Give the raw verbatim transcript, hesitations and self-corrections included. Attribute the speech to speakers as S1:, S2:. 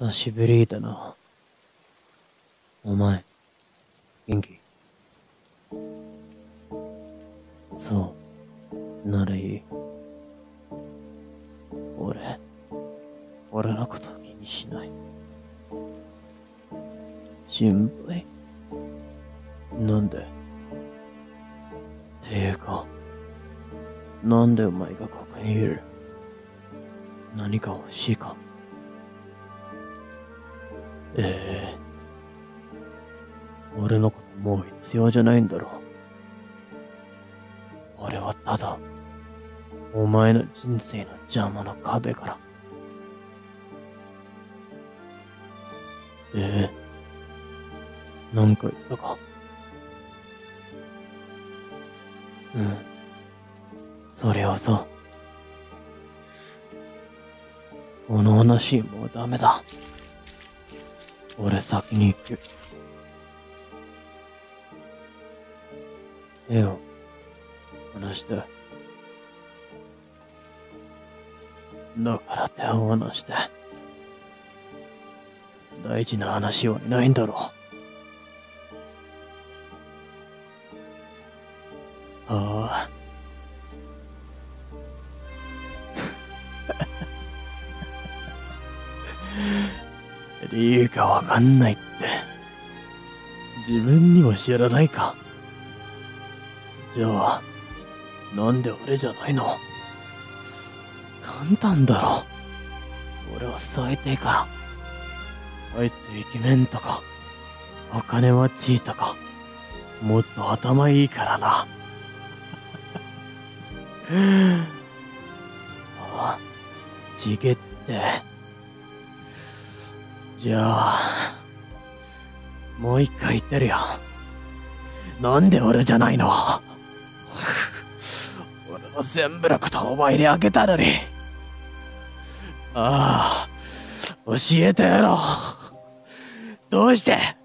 S1: 久しぶりだな。お前、元気？そう、ならいい。俺、俺のこと気にしない。心配？なんで？ていうか、なんでお前がここにいる？何か欲しいか？ええ俺のこともう必要じゃないんだろ。俺はただ、お前の人生の邪魔の壁から。ええなんか言ったか？うん。それはさ、この話もうダメだ。俺先に行く。手を離して。だから手を離して。大事な話はいないんだろう。ああ。理由がわかんないって。自分にも知らないか。じゃあ、なんで俺じゃないの？簡単だろ。俺は最低から。あいつイケメンとか、お金持ちとか、もっと頭いいからな。ああ、ちげって。じゃあ、もう一回言ってるよ。なんで俺じゃないの？俺の全部のことお前にあげたのに。ああ、教えてやろう。どうして